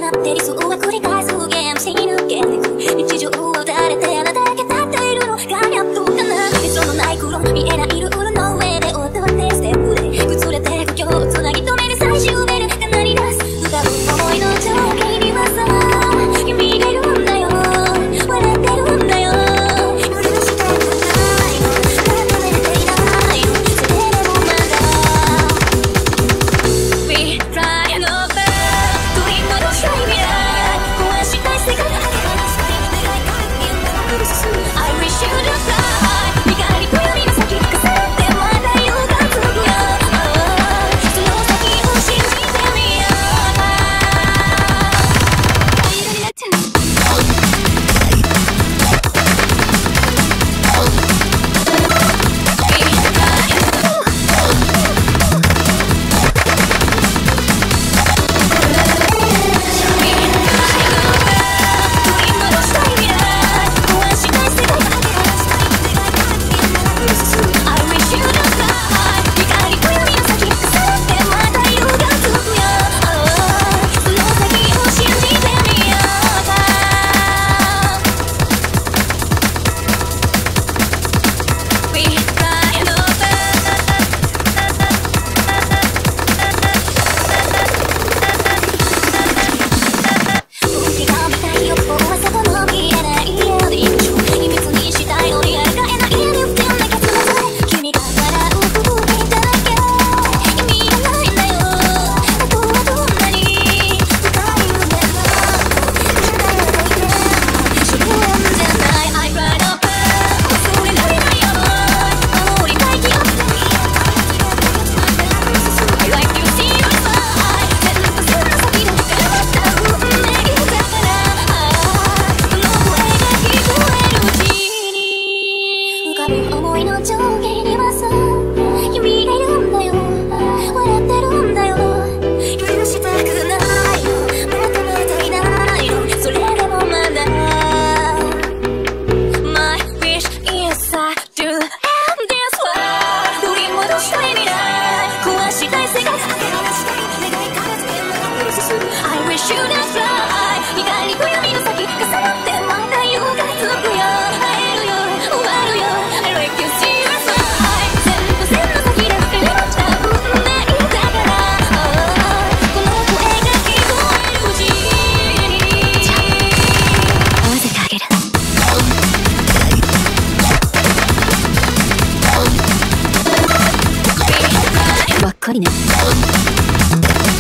なって理想は繰り返すゲームし抜けてく日常を誰であなただけ立っているのがやっとかな理想のない黒見えないルールの上で踊ってステップで崩れて故郷をつなぎ止める最終ベルが鳴り出す浮かぶ思いの上下にはさ君がいるんだよ笑ってるんだよ許してくないの求めていないのそれでもまだ We try and over 取り戻したい未来壊したい世界が離したい願いから見えたら進む I wish you the fly 光と闇の先重なってまだ夜が続くよその先を信じてみよう色になっちゃう思いの上下にはさ君がいるんだよ笑ってるんだよ許したくないの求めていないのそれでもまだ My wish is I do end this world 取り戻したい未来壊したい世界が明け渡したい願いから全部進む I wish you the fly 光と闇の先重なってまた夜が続くよ会えるよ終わるよばっかりね。